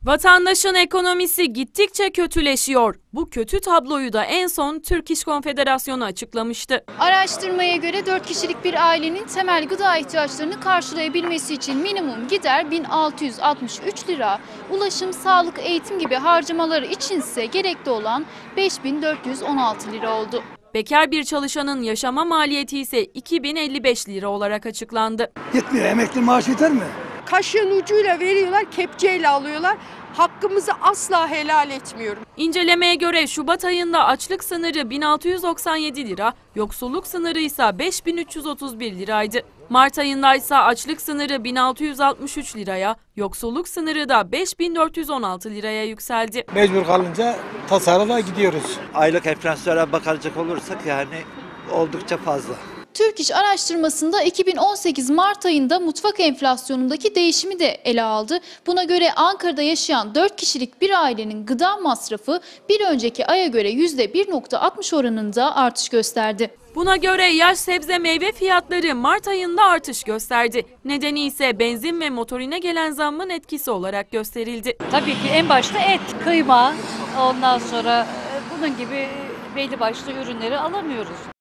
Vatandaşın ekonomisi gittikçe kötüleşiyor. Bu kötü tabloyu da en son Türk İş Konfederasyonu açıklamıştı. Araştırmaya göre 4 kişilik bir ailenin temel gıda ihtiyaçlarını karşılayabilmesi için minimum gider 1663 lira, ulaşım, sağlık, eğitim gibi harcamaları içinse gerekli olan 5416 lira oldu. Bekar bir çalışanın yaşama maliyeti ise 2055 lira olarak açıklandı. Yetmiyor. Emekli maaşı yeter mi? Kaşığın ucuyla veriyorlar, kepçeyle alıyorlar. Hakkımızı asla helal etmiyorum. İncelemeye göre Şubat ayında açlık sınırı 1697 lira, yoksulluk sınırı ise 5331 liraydı. Mart ayında ise açlık sınırı 1663 liraya, yoksulluk sınırı da 5416 liraya yükseldi. Mecbur kalınca tasarrufa gidiyoruz. Aylık enflasyona bakacak olursak yani oldukça fazla. Türk İş araştırmasında 2018 Mart ayında mutfak enflasyonundaki değişimi de ele aldı. Buna göre Ankara'da yaşayan 4 kişilik bir ailenin gıda masrafı bir önceki aya göre %1,60 oranında artış gösterdi. Buna göre yaş sebze meyve fiyatları Mart ayında artış gösterdi. Nedeni ise benzin ve motorine gelen zammın etkisi olarak gösterildi. Tabii ki en başta et, kıyma, ondan sonra bunun gibi belli başlı ürünleri alamıyoruz.